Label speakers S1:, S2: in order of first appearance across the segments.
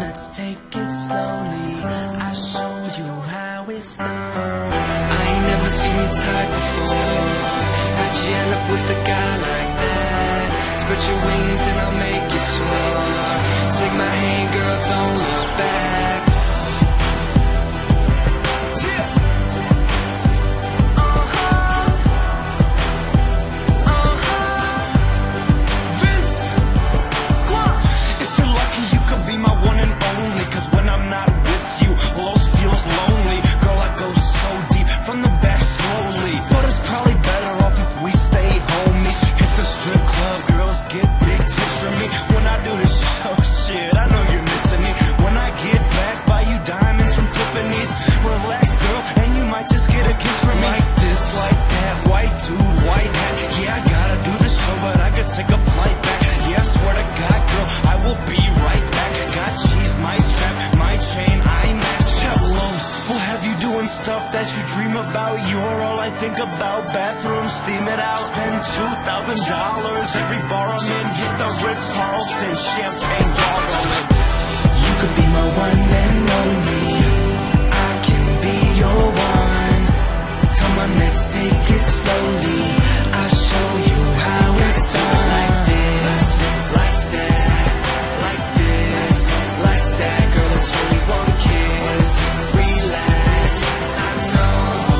S1: let's take it slowly. I'll show you how it's done. I ain't never seen your type before. How'd you end up with a guy like that? Spread your wings and I'll make you soar. Take my hand, girl, don't look back.
S2: Take a flight back, yeah, I swear to God, girl, I will be right back. Got cheese, my strap, my chain, I match. Well, have you doing stuff that you dream about? You're all I think about. Bathroom, steam it out. Spend $2,000 every bar I'm in. Hit the Ritz-Carlton, champagne bottle.
S1: You could be my one and only. I can be your one. Come on, let's take it slowly. I'll show you how it's done. Like this, like that, like this, like that. Girl, it's only one kiss. Relax, I know.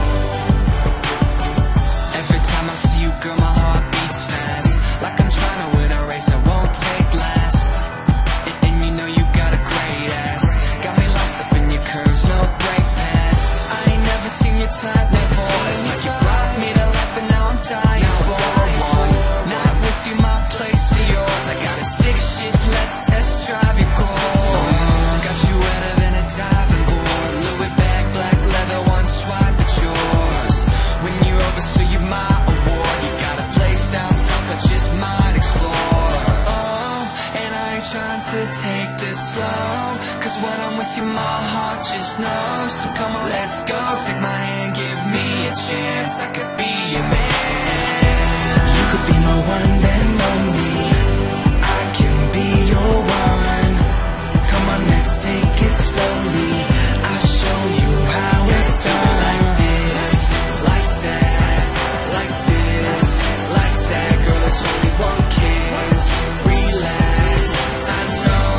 S1: Every time I see you, girl, my heart beats fast. Like I'm trying to win a race I won't take last. And you know you got a great ass. Got me lost up in your curves, no brake pads. I ain't never seen your type before. It's like you brought me to life and now I'm dying for one. Not with you, my place or yours. I got a stick shift, let's test drive your course. Got you wetter than a diving board. Louis bag, black leather, one swipe at yours. When you're over, so you're my award. You got a place down south I just might explore. Oh, and I ain't trying to take this slow, cause when I'm with you my heart just knows. So come on, let's go, take my hand, give me a chance. I could be your man. You could be my one and only. I can be your one. Come on, let's take it slowly. I'll show you how it's done. Like this, like that, like this, like that. Girl, it's only one kiss. Relax, I know.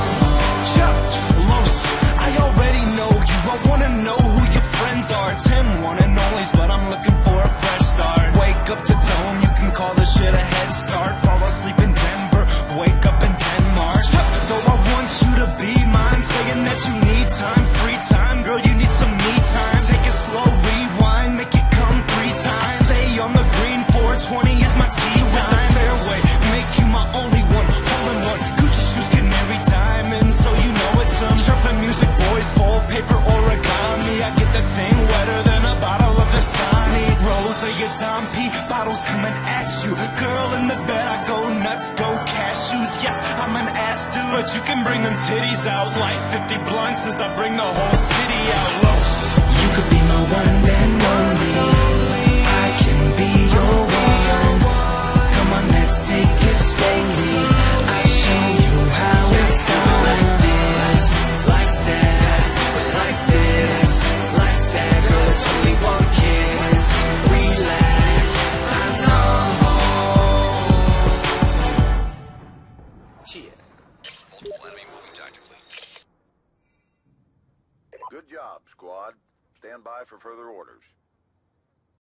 S2: Los, I already know you. I wanna know who your friends are. 10 one and onlys, but I'm looking for a fresh start. Wake up to Dome, you can call this shit a head start. Fall asleep in Denver, wake up in Denmark. Though I want you to be mine, saying that you need time, free time. Girl, you need some me time. Take it slow, rewind, make it come 3 times. Stay on the green, 420 is my tea time. Fairway, make you my only one, hole in one. Gucci shoes, canary diamonds, so you know it's some surfing music, boys, full paper origami. I get the thing wetter than a bottle of Dasani. Rose of your Dom P, bottles coming at you. Girl in the bed, I go nuts, go cashews. Yes, I'm an ass dude, but you can bring them titties out. Like 50 blunts as I bring the whole city out. Los.
S1: You could be my one and only. I can be your one. Come on, let's take it slowly. I'll show you how it's done. Like this, like that, like this, like that. Girl, it's only one kiss. Relax, I know. Cheer.
S3: Multiple enemy moving tactically.
S4: Good job, squad. Stand by for further orders.